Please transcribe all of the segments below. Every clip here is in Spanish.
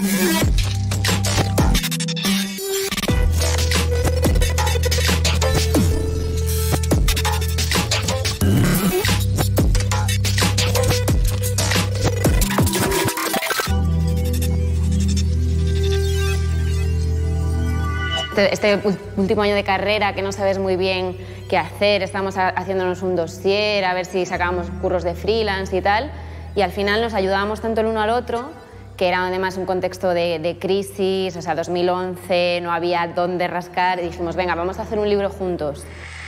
Este último año de carrera que no sabes muy bien qué hacer, estamos haciéndonos un dossier, a ver si sacábamos curros de freelance y tal, y al final nos ayudábamos tanto el uno al otro, que era además un contexto de crisis, o sea, 2011, no había dónde rascar, y dijimos, venga, vamos a hacer un libro juntos.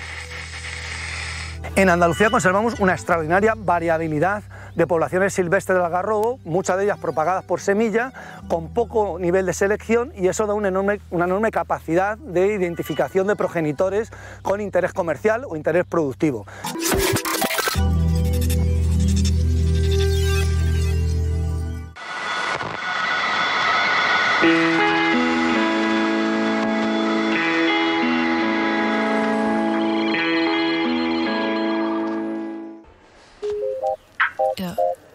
En Andalucía conservamos una extraordinaria variabilidad de poblaciones silvestres del algarrobo, muchas de ellas propagadas por semilla, con poco nivel de selección, y eso da una enorme capacidad de identificación de progenitores con interés comercial o interés productivo. Yeah.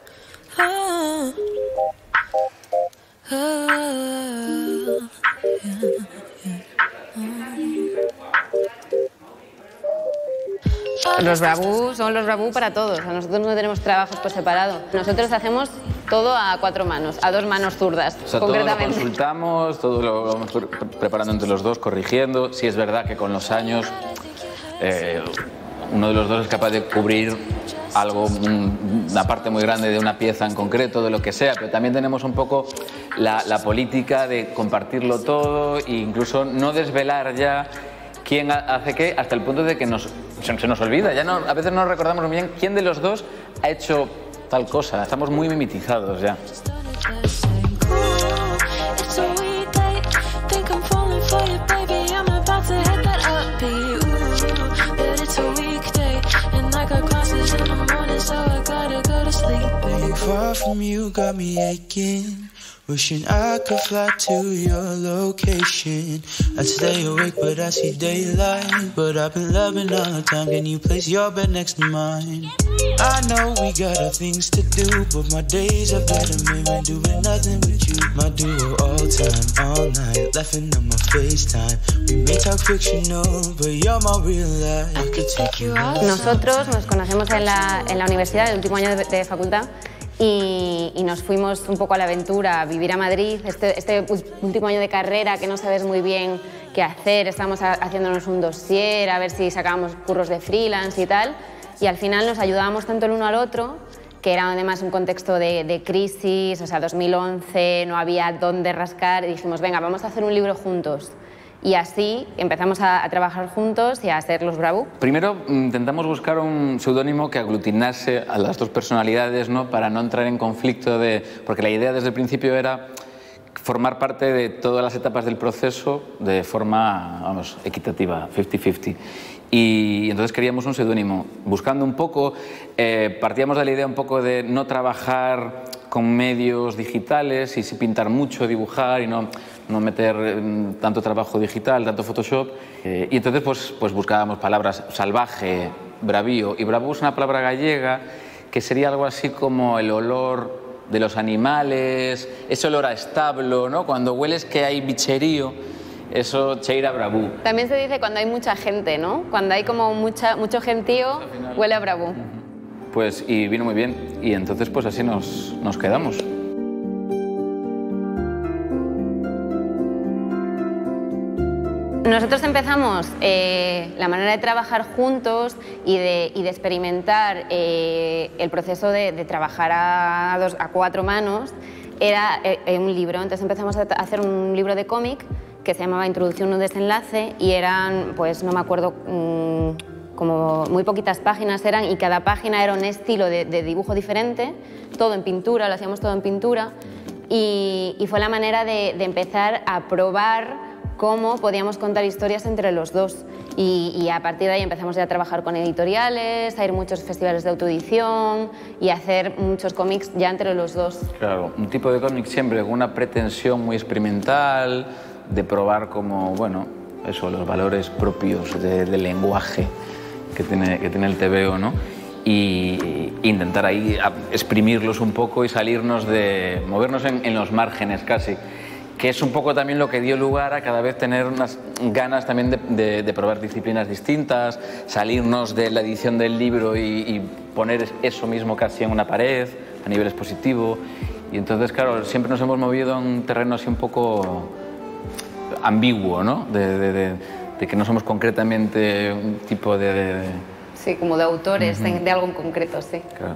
Los Brabú son los Brabú para todos. A nosotros no tenemos trabajos por separado. Nosotros hacemos todo a 4 manos, a 2 manos zurdas, o sea, concretamente. Todo lo consultamos, todo lo vamos preparando entre los dos, corrigiendo. Sí es verdad que con los años uno de los dos es capaz de cubrir algo, una parte muy grande de una pieza en concreto, de lo que sea, pero también tenemos un poco la política de compartirlo todo e incluso no desvelar ya quién hace qué, hasta el punto de que se nos olvida. Ya no, a veces no recordamos muy bien quién de los dos ha hecho tal cosa. Estamos muy mimetizados ya. Far from you got me aching, wishing I could fly to your location. I'd stay awake but I see daylight, but I've been loving all the time. Can you place your bed next to mine? I know we got our things to do, but my days are better maybe doing nothing with you. My duo all time, all night, laughing on my FaceTime. We may talk fictional, but you're my real life. I could take you out. Nosotros nos conocemos en la universidad, el último año de facultad, y nos fuimos un poco a la aventura, a vivir a Madrid. Este último año de carrera que no sabes muy bien qué hacer, estamos haciéndonos un dossier, a ver si sacábamos curros de freelance y tal, y al final nos ayudábamos tanto el uno al otro, que era además un contexto de crisis, o sea, 2011, no había dónde rascar, y dijimos, venga, vamos a hacer un libro juntos. Y así empezamos a trabajar juntos y a ser los Brabú. Primero intentamos buscar un seudónimo que aglutinase a las dos personalidades, ¿no? Para no entrar en conflicto, porque la idea desde el principio era formar parte de todas las etapas del proceso de forma, vamos, equitativa, 50-50. Y entonces queríamos un seudónimo. Buscando un poco, partíamos de la idea un poco de no trabajar con medios digitales y sí pintar mucho, dibujar y no meter tanto trabajo digital, tanto Photoshop. Y entonces pues buscábamos palabras salvaje, bravío. Y bravo es una palabra gallega que sería algo así como el olor de los animales, ese olor a establo, ¿no? Cuando hueles que hay bicherío, eso cheira brabú. También se dice cuando hay mucha gente, ¿no? Cuando hay como mucho gentío, huele a brabú. Pues y vino muy bien, y entonces pues así nos quedamos. Nosotros empezamos la manera de trabajar juntos y de experimentar el proceso de trabajar a 4 manos, era un libro. Entonces empezamos a hacer un libro de cómic que se llamaba Introducción a un desenlace, y eran, pues no me acuerdo, como muy poquitas páginas eran, y cada página era un estilo de dibujo diferente, todo en pintura, lo hacíamos todo en pintura, y fue la manera de empezar a probar cómo podíamos contar historias entre los dos, y a partir de ahí empezamos ya a trabajar con editoriales, a ir a muchos festivales de autoedición y a hacer muchos cómics ya entre los dos. Claro, un tipo de cómic siempre con una pretensión muy experimental, de probar como, bueno, eso, los valores propios del lenguaje que tiene el TVO, ¿no? y intentar ahí exprimirlos un poco y salirnos de, movernos en los márgenes casi, que es un poco también lo que dio lugar a cada vez tener unas ganas también de probar disciplinas distintas, salirnos de la edición del libro y poner eso mismo casi en una pared, a nivel expositivo. Y entonces, claro, siempre nos hemos movido en un terreno así un poco ambiguo, ¿no? De que no somos concretamente un tipo de... Sí, como de autores de algo en concreto, sí. Claro.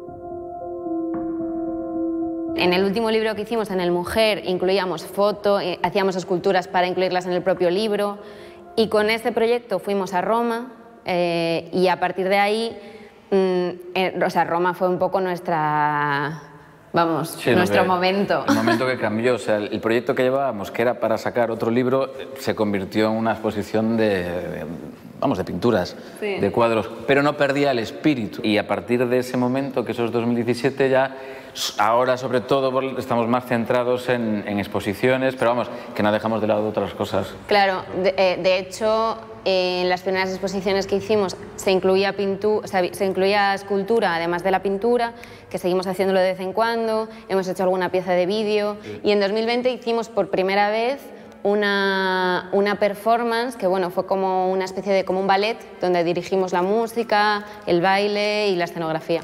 En el último libro que hicimos, en El Mujer, incluíamos foto, hacíamos esculturas para incluirlas en el propio libro, y con este proyecto fuimos a Roma, y a partir de ahí, o sea, Roma fue un poco nuestra... Vamos, sí, nuestro momento. El momento que cambió. O sea, el proyecto que llevábamos, que era para sacar otro libro, se convirtió en una exposición de pinturas, sí, de cuadros, pero no perdía el espíritu. Y a partir de ese momento, que eso es 2017, ya ahora sobre todo estamos más centrados en exposiciones, pero vamos, que no dejamos de lado otras cosas. Claro, de hecho, en las primeras exposiciones que hicimos se incluía escultura, además de la pintura, que seguimos haciéndolo de vez en cuando, hemos hecho alguna pieza de vídeo, y en 2020 hicimos por primera vez una performance que, bueno, fue como una especie de como un ballet donde dirigimos la música, el baile y la escenografía.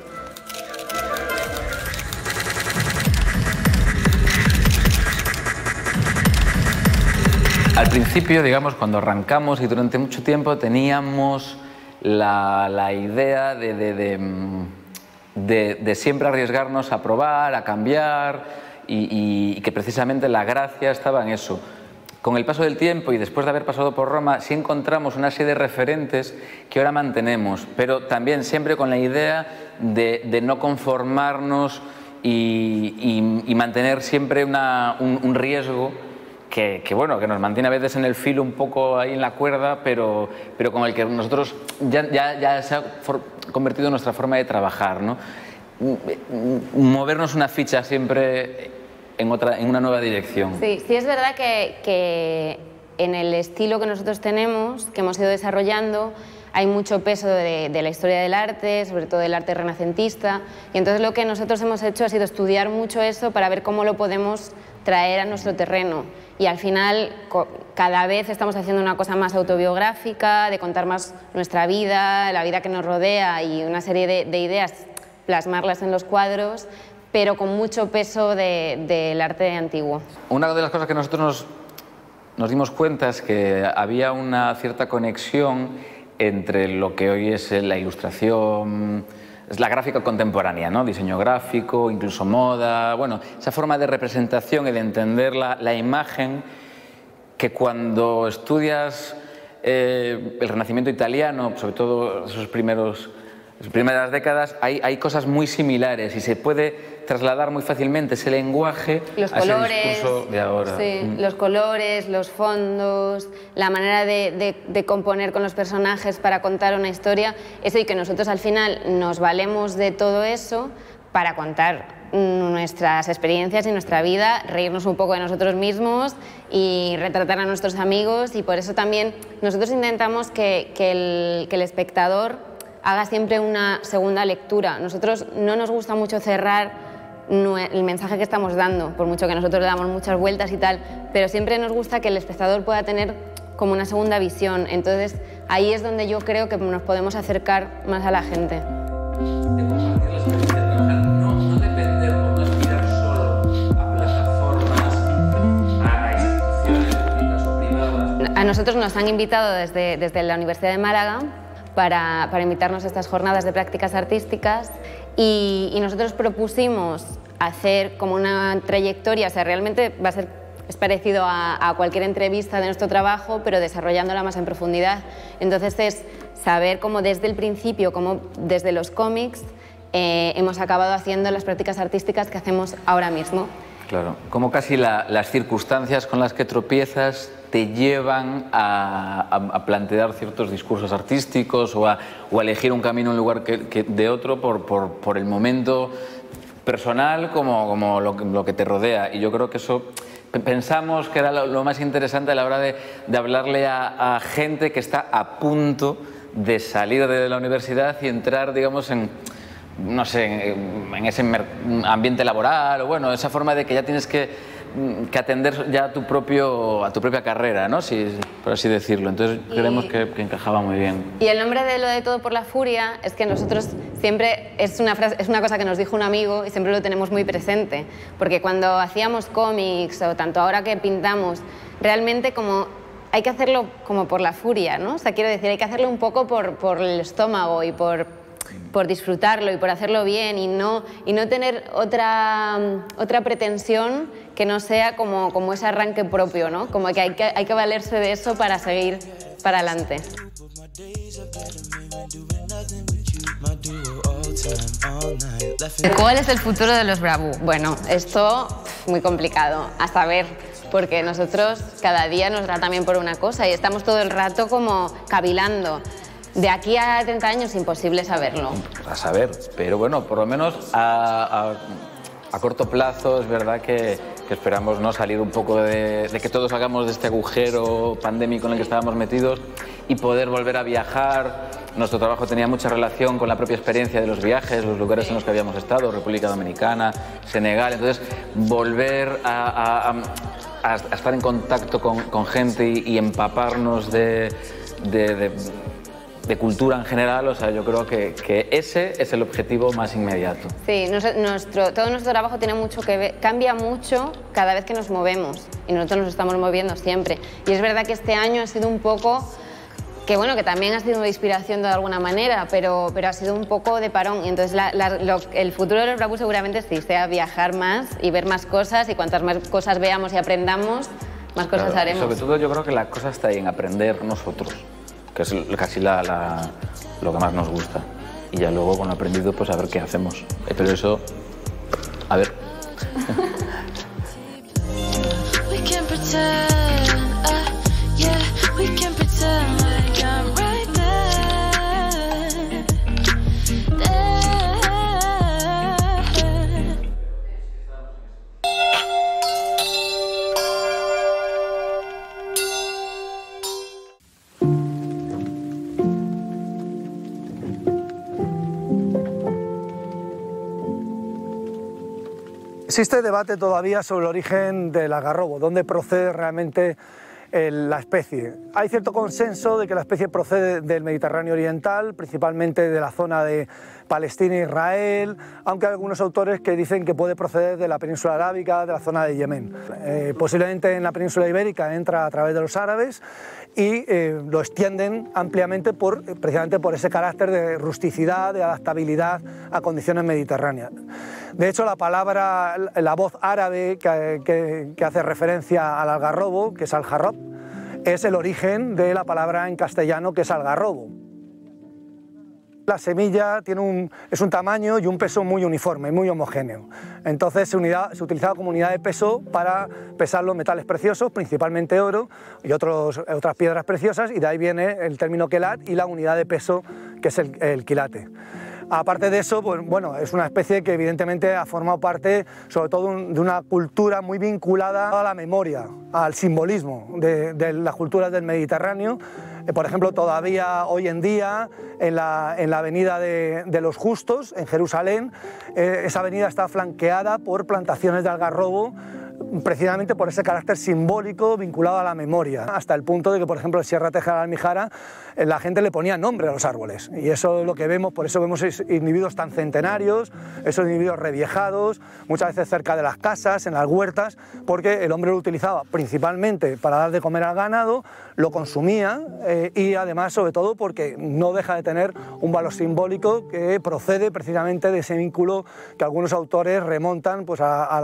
Al principio, digamos, cuando arrancamos y durante mucho tiempo teníamos la idea de siempre arriesgarnos a probar, a cambiar y que precisamente la gracia estaba en eso. Con el paso del tiempo y después de haber pasado por Roma, sí encontramos una serie de referentes que ahora mantenemos, pero también siempre con la idea de no conformarnos y mantener siempre un riesgo que nos mantiene a veces en el filo un poco ahí en la cuerda, pero con el que nosotros ya se ha convertido en nuestra forma de trabajar, ¿no? Movernos una ficha siempre en una nueva dirección. Sí, sí es verdad que en el estilo que nosotros tenemos, que hemos ido desarrollando, hay mucho peso de la historia del arte, sobre todo del arte renacentista, y entonces lo que nosotros hemos hecho ha sido estudiar mucho eso para ver cómo lo podemos traer a nuestro terreno. Y al final cada vez estamos haciendo una cosa más autobiográfica, de contar más nuestra vida, la vida que nos rodea y una serie de ideas, plasmarlas en los cuadros, pero con mucho peso del arte antiguo. Una de las cosas que nosotros nos dimos cuenta es que había una cierta conexión entre lo que hoy es la ilustración, es la gráfica contemporánea, ¿no? Diseño gráfico, incluso moda, bueno, esa forma de representación y de entender la imagen, que cuando estudias el Renacimiento italiano, sobre todo las primeras décadas, hay cosas muy similares y se puede trasladar muy fácilmente ese lenguaje a ese discurso de ahora. Sí, los colores, los fondos, la manera de componer con los personajes para contar una historia, eso, y que nosotros al final nos valemos de todo eso para contar nuestras experiencias y nuestra vida, reírnos un poco de nosotros mismos y retratar a nuestros amigos, y por eso también nosotros intentamos que el espectador haga siempre una segunda lectura. Nosotros no nos gusta mucho cerrar el mensaje que estamos dando, por mucho que nosotros le damos muchas vueltas y tal, pero siempre nos gusta que el espectador pueda tener como una segunda visión. Entonces ahí es donde yo creo que nos podemos acercar más a la gente. No depender o no aspirar solo a plataformas, a instituciones públicas o privadas. A nosotros nos han invitado desde la Universidad de Málaga para invitarnos a estas jornadas de prácticas artísticas, y nosotros propusimos hacer como una trayectoria, o sea, realmente es parecido a cualquier entrevista de nuestro trabajo, pero desarrollándola más en profundidad. Entonces es saber cómo desde el principio, cómo desde los cómics, hemos acabado haciendo las prácticas artísticas que hacemos ahora mismo. Claro, como casi las circunstancias con las que tropiezas te llevan a plantear ciertos discursos artísticos o a elegir un camino en lugar de otro por el momento personal como lo que te rodea. Y yo creo que eso pensamos que era lo más interesante a la hora de hablarle a gente que está a punto de salir de la universidad y entrar, digamos, en, no sé, en ese ambiente laboral, o bueno, esa forma de que ya tienes que atender ya a tu propia carrera, ¿no? Si, por así decirlo. Entonces creemos que encajaba muy bien. Y el nombre de Lo de todo por la furia es que nosotros siempre, es una cosa que nos dijo un amigo y siempre lo tenemos muy presente, porque cuando hacíamos cómics o tanto ahora que pintamos, realmente como hay que hacerlo como por la furia, ¿no? O sea, quiero decir, hay que hacerlo un poco por el estómago y por disfrutarlo y por hacerlo bien y no tener otra pretensión que no sea como ese arranque propio, ¿no? Como que hay que valerse de eso para seguir para adelante. ¿Cuál es el futuro de los Brabú? Bueno, esto muy complicado a saber, porque nosotros cada día nos da también por una cosa y estamos todo el rato como cavilando. De aquí a 30 años imposible saberlo. A saber, pero bueno, por lo menos a corto plazo es verdad que esperamos, ¿no?, salir un poco de que todos salgamos de este agujero pandémico en el que estábamos metidos y poder volver a viajar. Nuestro trabajo tenía mucha relación con la propia experiencia de los viajes, los lugares en los que habíamos estado, República Dominicana, Senegal. Entonces, volver a estar en contacto con gente y empaparnos de cultura en general, o sea, yo creo que ese es el objetivo más inmediato. Sí, todo nuestro trabajo tiene mucho que ver, cambia mucho cada vez que nos movemos y nosotros nos estamos moviendo siempre. Y es verdad que este año ha sido un poco, que bueno, que también ha sido una inspiración de alguna manera, pero ha sido un poco de parón. Y entonces el futuro de los Brabú seguramente sí sea viajar más y ver más cosas, y cuantas más cosas veamos y aprendamos, más cosas haremos. Sobre todo yo creo que la cosa está ahí en aprender nosotros, que es casi lo que más nos gusta. Y ya luego, con lo aprendido, pues a ver qué hacemos. Pero eso, a ver. Existe debate todavía sobre el origen del algarrobo, dónde procede realmente la especie. Hay cierto consenso de que la especie procede del Mediterráneo oriental, principalmente de la zona de Palestina e Israel, aunque hay algunos autores que dicen que puede proceder de la península arábiga, de la zona de Yemen. Posiblemente en la península ibérica entra a través de los árabes y lo extienden ampliamente precisamente por ese carácter de rusticidad, de adaptabilidad a condiciones mediterráneas. De hecho, la voz árabe que hace referencia al algarrobo, que es al-jarrab, es el origen de la palabra en castellano que es algarrobo. La semilla es un tamaño y un peso muy uniforme, muy homogéneo. Entonces se utilizaba como unidad de peso para pesar los metales preciosos, principalmente oro y otras piedras preciosas, y de ahí viene el término quelat y la unidad de peso que es el quilate. Aparte de eso, pues, bueno, es una especie que evidentemente ha formado parte sobre todo de una cultura muy vinculada a la memoria, al simbolismo de las culturas del Mediterráneo. Por ejemplo, todavía hoy en día en la avenida de los Justos, en Jerusalén, esa avenida está flanqueada por plantaciones de algarrobo, precisamente por ese carácter simbólico vinculado a la memoria, hasta el punto de que, por ejemplo, en Sierra Teja de Almijara la gente le ponía nombre a los árboles, y eso es lo que vemos, por eso vemos individuos tan centenarios, esos individuos reviejados, muchas veces cerca de las casas, en las huertas, porque el hombre lo utilizaba principalmente para dar de comer al ganado, lo consumía y además, sobre todo, porque no deja de tener un valor simbólico que procede precisamente de ese vínculo que algunos autores remontan pues,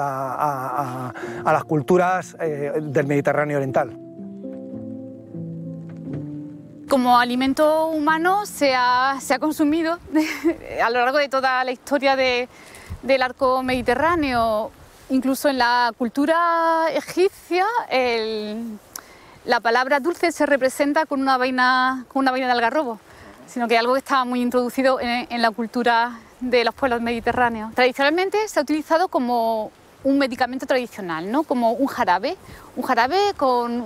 a las culturas del Mediterráneo oriental. Como alimento humano se ha consumido a lo largo de toda la historia del arco mediterráneo. Incluso en la cultura egipcia la palabra dulce se representa con una vaina de algarrobo, sino que algo que estaba muy introducido en la cultura de los pueblos mediterráneos. Tradicionalmente se ha utilizado como un medicamento tradicional, ¿no? Como un jarabe con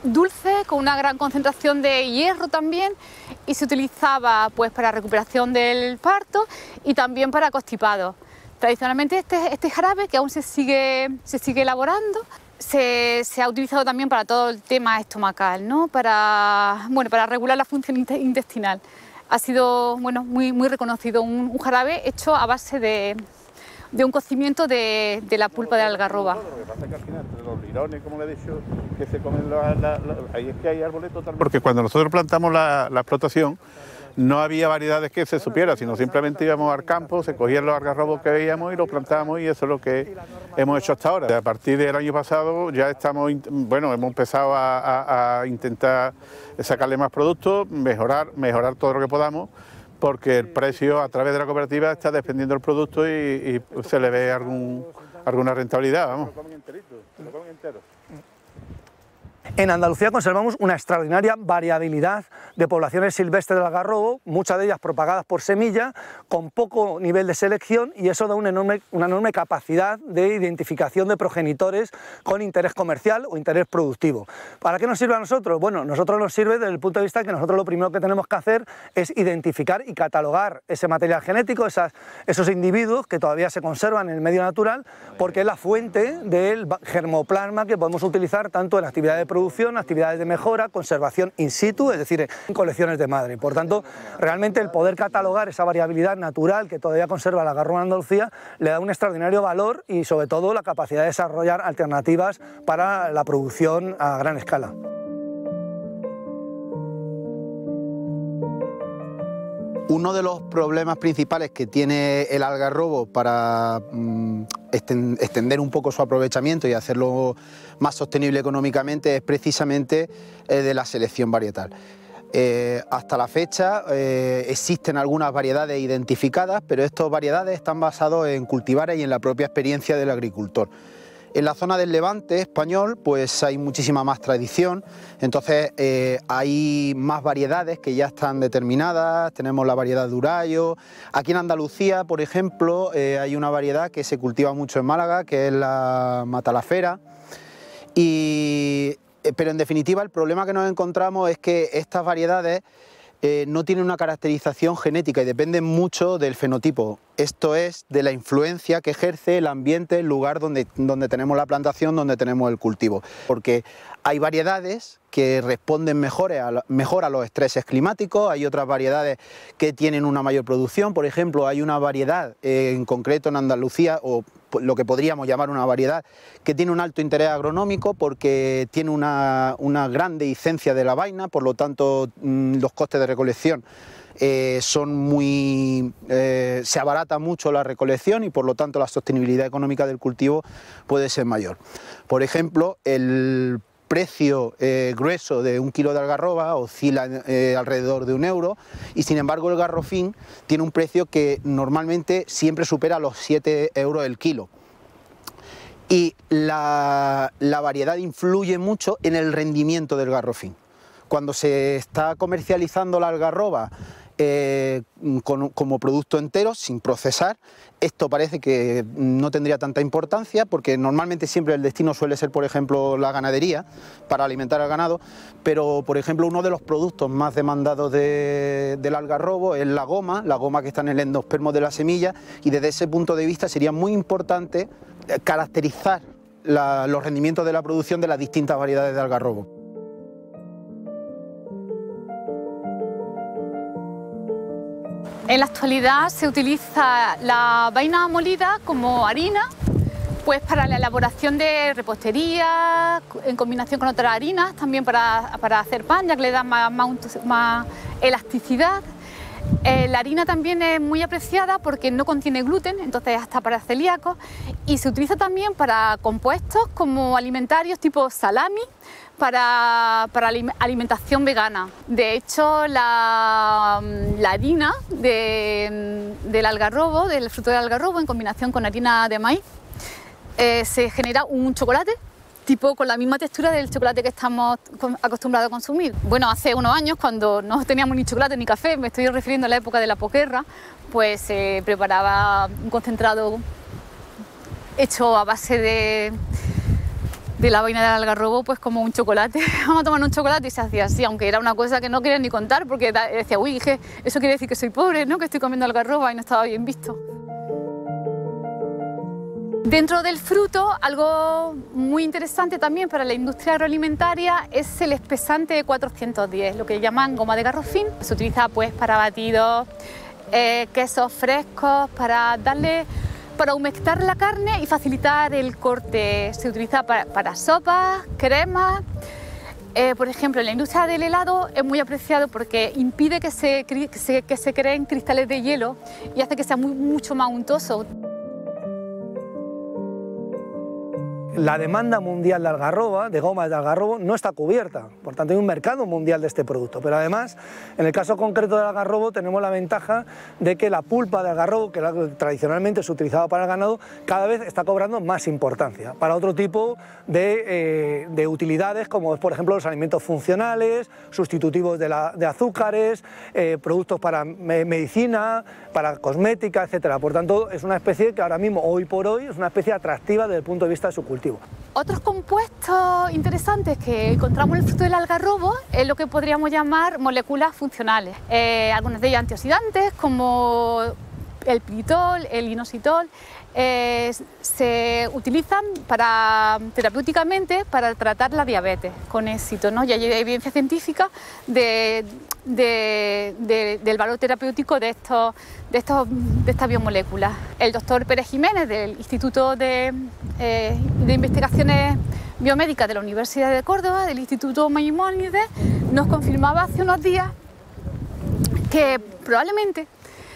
dulce, con una gran concentración de hierro también, y se utilizaba pues para recuperación del parto y también para constipados. Tradicionalmente este jarabe, que aún se sigue elaborando, se ha utilizado también para todo el tema estomacal, ¿no? Para regular la función intestinal. Ha sido muy reconocido, un jarabe hecho a base de un cocimiento de la pulpa de la algarroba. Lo que pasa es que al final, entre los lirones, como le he dicho, que se comen ahí es que hay árboles totalmente... Porque cuando nosotros plantamos la explotación, no había variedades que se supiera, sino simplemente íbamos al campo, se cogían los algarrobos que veíamos y los plantábamos, y eso es lo que hemos hecho hasta ahora. A partir del año pasado ya hemos empezado a intentar sacarle más productos, mejorar todo lo que podamos, porque el precio a través de la cooperativa está dependiendo del producto y se le ve alguna rentabilidad, vamos. Se lo comen enterito, se lo comen entero. En Andalucía conservamos una extraordinaria variabilidad de poblaciones silvestres del algarrobo, muchas de ellas propagadas por semilla, con poco nivel de selección, y eso da una enorme capacidad de identificación de progenitores con interés comercial o interés productivo. ¿Para qué nos sirve a nosotros? Bueno, a nosotros nos sirve desde el punto de vista que nosotros lo primero que tenemos que hacer es identificar y catalogar ese material genético, esos individuos que todavía se conservan en el medio natural, porque es la fuente del germoplasma que podemos utilizar tanto en actividades de producción, actividades de mejora, conservación in situ, es decir, en colecciones de madre. Por tanto, realmente el poder catalogar esa variabilidad natural que todavía conserva el algarrobo en Andalucía le da un extraordinario valor y sobre todo la capacidad de desarrollar alternativas para la producción a gran escala. Uno de los problemas principales que tiene el algarrobo para extender un poco su aprovechamiento y hacerlo más sostenible económicamente es precisamente de la selección varietal. Hasta la fecha existen algunas variedades identificadas, pero estas variedades están basadas en cultivares y en la propia experiencia del agricultor. En la zona del Levante español pues hay muchísima más tradición, entonces hay más variedades que ya están determinadas, tenemos la variedad de Urayo. Aquí en Andalucía, por ejemplo, hay una variedad que se cultiva mucho en Málaga, que es la Matalafera, pero en definitiva el problema que nos encontramos es que estas variedades no tienen una caracterización genética y dependen mucho del fenotipo, esto es, de la influencia que ejerce el ambiente, el lugar donde tenemos la plantación, donde tenemos el cultivo. Porque hay variedades que responden mejor a los estreses climáticos, hay otras variedades que tienen una mayor producción. Por ejemplo, hay una variedad en concreto en Andalucía, o lo que podríamos llamar una variedad, que tiene un alto interés agronómico porque tiene una gran dehiscencia de la vaina, por lo tanto los costes de recolección se abarata mucho la recolección y por lo tanto la sostenibilidad económica del cultivo puede ser mayor. Por ejemplo, el precio grueso de 1 kilo de algarroba oscila alrededor de 1 euro, y sin embargo el garrofín tiene un precio que normalmente siempre supera los 7 euros el kilo. Y la variedad influye mucho en el rendimiento del garrofín. Cuando se está comercializando la algarroba como producto entero, sin procesar, esto parece que no tendría tanta importancia porque normalmente siempre el destino suele ser, por ejemplo, la ganadería para alimentar al ganado, pero por ejemplo uno de los productos más demandados del algarrobo es la goma que está en el endospermo de la semilla, y desde ese punto de vista sería muy importante caracterizar los rendimientos de la producción de las distintas variedades de algarrobo. En la actualidad se utiliza la vaina molida como harina, pues para la elaboración de repostería, en combinación con otras harinas, también para hacer pan, ya que le da más elasticidad. La harina también es muy apreciada porque no contiene gluten, entonces hasta para celíacos, y se utiliza también para compuestos como alimentarios tipo salami, para alimentación vegana. De hecho, la harina del algarrobo, del fruto del algarrobo, en combinación con harina de maíz, se genera un chocolate tipo con la misma textura del chocolate que estamos acostumbrados a consumir. Bueno, hace unos años, cuando no teníamos ni chocolate ni café, me estoy refiriendo a la época de la posguerra, pues se preparaba un concentrado hecho a base de de la vaina del algarrobo pues como un chocolate. Vamos a tomar un chocolate y se hacía así, aunque era una cosa que no quería ni contar porque decía, uy, dije, eso quiere decir que soy pobre, ¿no? Que estoy comiendo algarroba y no estaba bien visto. Dentro del fruto, algo muy interesante también para la industria agroalimentaria es el espesante 410, lo que llaman goma de garrofín. Se utiliza pues para batidos, quesos frescos, para humectar la carne y facilitar el corte. Se utiliza para sopas, cremas. Por ejemplo, en la industria del helado es muy apreciado porque impide que se creen cristales de hielo y hace que sea mucho más untoso. La demanda mundial de algarroba, de goma de algarrobo, no está cubierta, por tanto hay un mercado mundial de este producto, pero además, en el caso concreto del algarrobo, tenemos la ventaja de que la pulpa de algarrobo, que tradicionalmente se utilizaba para el ganado, cada vez está cobrando más importancia para otro tipo de utilidades, como por ejemplo los alimentos funcionales, sustitutivos de azúcares, productos para medicina, para cosmética, etc. Por tanto, es una especie que ahora mismo, hoy por hoy, es una especie atractiva desde el punto de vista de su cultivo. Otros compuestos interesantes que encontramos en el fruto del algarrobo es lo que podríamos llamar moléculas funcionales. Algunas de ellas antioxidantes como el piritol, el inositol, se utilizan terapéuticamente para tratar la diabetes con éxito, ¿no? Y hay evidencia científica del valor terapéutico de estas biomoléculas. El doctor Pérez Jiménez del Instituto de Investigaciones Biomédicas de la Universidad de Córdoba, del Instituto Maimónides, nos confirmaba hace unos días que probablemente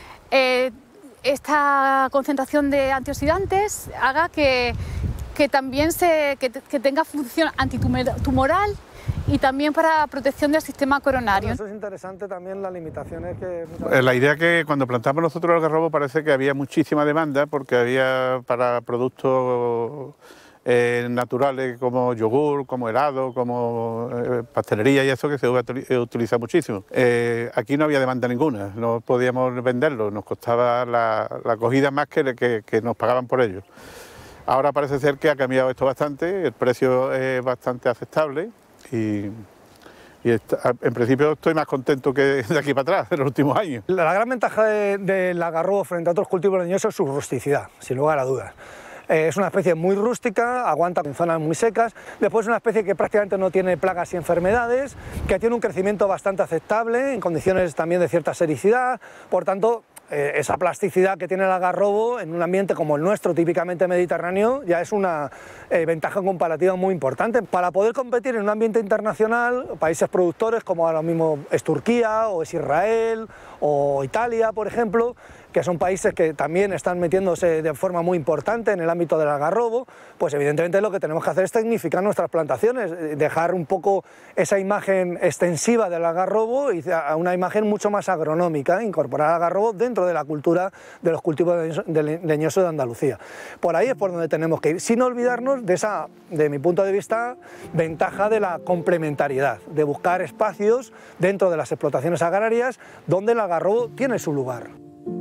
esta concentración de antioxidantes haga que también que tenga función antitumoral y también para protección del sistema coronario. Eso es interesante también, las limitaciones que... La idea que cuando plantamos nosotros el algarrobo parece que había muchísima demanda porque había para productos naturales como yogur, como helado, como pastelería y eso que se utiliza muchísimo. Aquí no había demanda ninguna, no podíamos venderlo, nos costaba la acogida más que nos pagaban por ello. Ahora parece ser que ha cambiado esto bastante, el precio es bastante aceptable y en principio estoy más contento que de aquí para atrás, en los últimos años. La gran ventaja del algarrobo frente a otros cultivos leñosos es su rusticidad, sin lugar a dudas. Es una especie muy rústica, aguanta en zonas muy secas, después es una especie que prácticamente no tiene plagas y enfermedades, que tiene un crecimiento bastante aceptable, en condiciones también de cierta sericidad, por tanto, esa plasticidad que tiene el algarrobo en un ambiente como el nuestro, típicamente mediterráneo, ya es una ventaja comparativa muy importante. Para poder competir en un ambiente internacional, países productores como ahora mismo es Turquía o es Israel o Italia, por ejemplo, que son países que también están metiéndose de forma muy importante en el ámbito del algarrobo, pues evidentemente lo que tenemos que hacer es tecnificar nuestras plantaciones, dejar un poco esa imagen extensiva del algarrobo y a una imagen mucho más agronómica, incorporar al algarrobo dentro de la cultura de los cultivos leñosos de Andalucía. Por ahí es por donde tenemos que ir, sin olvidarnos de esa, de mi punto de vista, ventaja de la complementariedad, de buscar espacios dentro de las explotaciones agrarias donde el algarrobo tiene su lugar.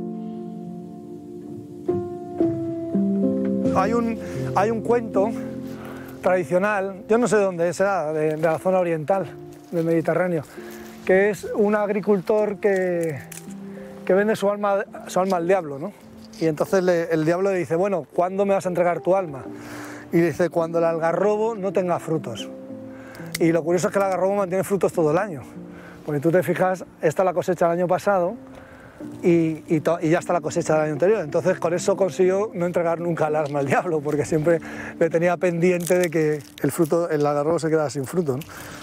Hay un cuento tradicional, yo no sé de dónde será, de la zona oriental del Mediterráneo, que es un agricultor que vende su alma al diablo, ¿no? Y entonces el diablo le dice, bueno, ¿cuándo me vas a entregar tu alma? Y dice, cuando el algarrobo no tenga frutos. Y lo curioso es que el algarrobo mantiene frutos todo el año, porque tú te fijas, esta es la cosecha del año pasado, y ya está la cosecha del año anterior. Entonces con eso consiguió no entregar nunca el alma al diablo, porque siempre le tenía pendiente de que el algarrobo se quedara sin fruto, ¿no?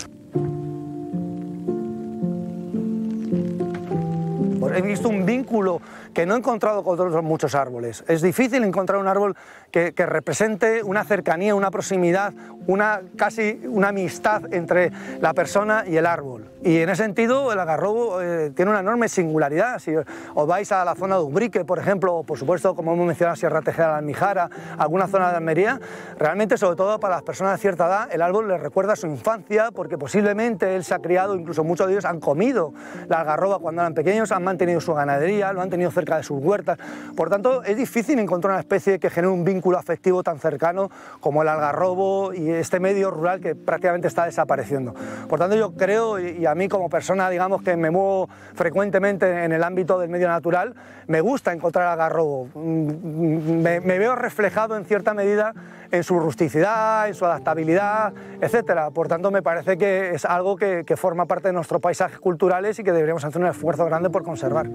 He visto un vínculo que no he encontrado con otros muchos árboles. Es difícil encontrar un árbol que represente una cercanía, una proximidad, casi una amistad entre la persona y el árbol. Y en ese sentido el algarrobo tiene una enorme singularidad. Si os vais a la zona de Ubrique, por ejemplo, o por supuesto, como hemos mencionado, Sierra Tejeda de la Almijara, alguna zona de Almería, realmente, sobre todo para las personas de cierta edad, el árbol les recuerda a su infancia, porque posiblemente él se ha criado, incluso muchos de ellos han comido la algarroba cuando eran pequeños, han mantenido su ganadería, lo han tenido cerca cerca de sus huertas. Por tanto, es difícil encontrar una especie que genere un vínculo afectivo tan cercano como el algarrobo y este medio rural que prácticamente está desapareciendo. Por tanto, yo creo, y a mí como persona, digamos, que me muevo frecuentemente en el ámbito del medio natural, me gusta encontrar algarrobo. Me veo reflejado en cierta medida en su rusticidad, en su adaptabilidad, etcétera. Por tanto, me parece que es algo que forma parte de nuestros paisajes culturales y que deberíamos hacer un esfuerzo grande por conservar.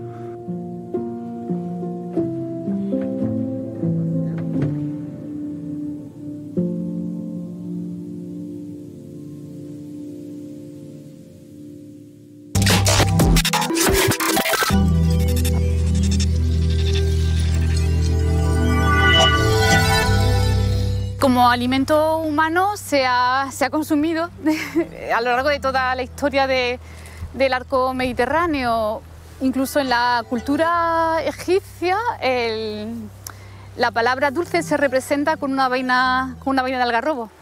Como alimento humano se ha consumido a lo largo de toda la historia del arco mediterráneo. Incluso en la cultura egipcia la palabra dulce se representa con una vaina de algarrobo.